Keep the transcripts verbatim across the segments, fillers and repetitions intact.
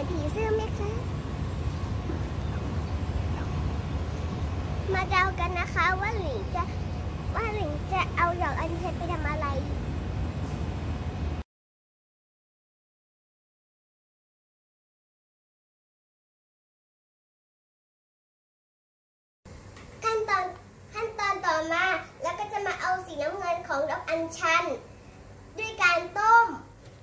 ผีเสื้อไหมคะมาเดากันนะคะว่าหลิงจะว่าหลิงจะเอาดอกอัญชันไปทำอะไรขั้นตอนขั้นตอนต่อมาแล้วก็จะมาเอาสีน้ำเงินของดอกอัญชันด้วยการต้ม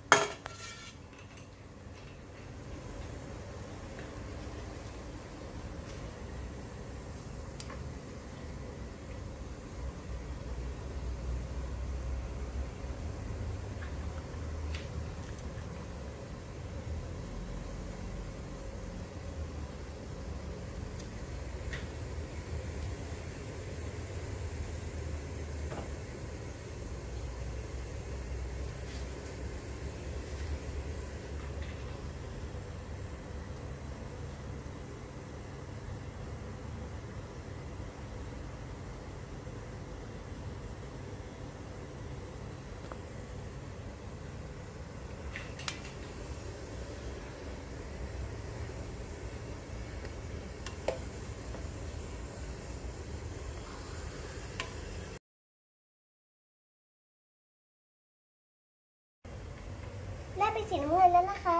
ได้เป็นสีน้ำเงินแล้วนะคะ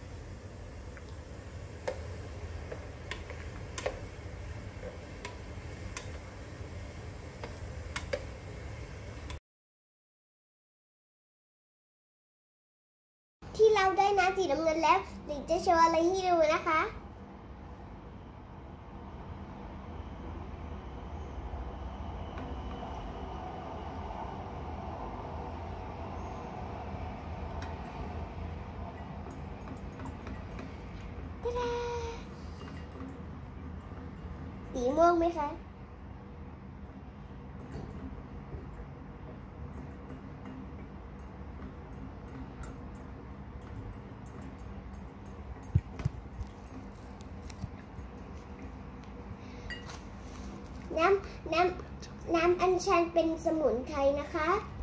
ที่เราได้น้ำสีน้ำเงินแล้วหลิงจะโชว์อะไรให้ดูนะคะสีม่วงไหมคะน้ำน้ำน้ำอัญชันเป็นสมุนไพรนะคะ